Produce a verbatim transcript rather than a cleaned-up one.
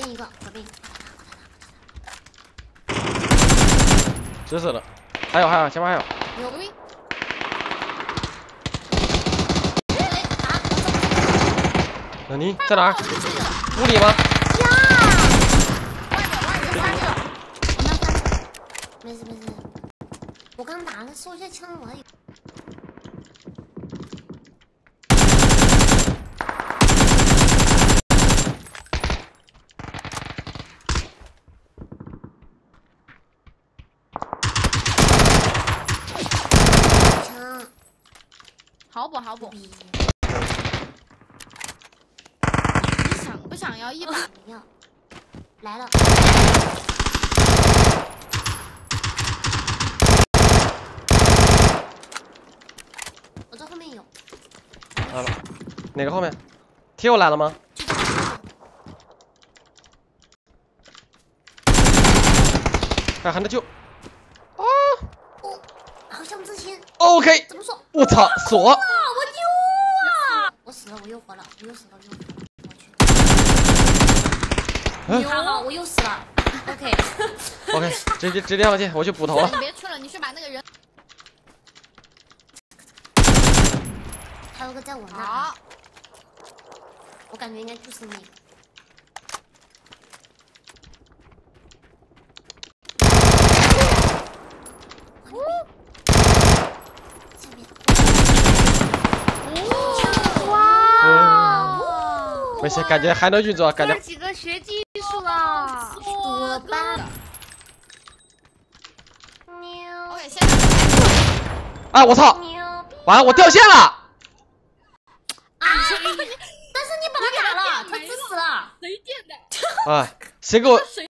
边一个，左边。 直死了，还有还有，前面还有。 有个兵。 那你在哪儿？屋里吗？ 呀！外面外面三个，我拿三个。没事没事，我刚打了收一下枪而已。 好补好补。你想不想要一把？ 要。来了。我这后面有。 来了。哪个后面？贴我来了吗？还还能救。啊！ 哦，好像之前。 OK。 怎么说？ 我操，锁。 我丢啊！我死了，我又活了，我又死了，我又活了，我去。牛啊！我又死了。OK。 OK， 直接直接放弃，我去补头了。 你别去了，你去把那个人。 还有个在我那。 好。 我感觉应该就是你。下面。 没事，感觉还能运作，感觉。 哥几个学技术了， 多吧。牛。 OK， 现在。 啊！我操！完了，我掉线了。 啊！但是你把他打了，他直死了。 谁电的？ 啊！谁给我？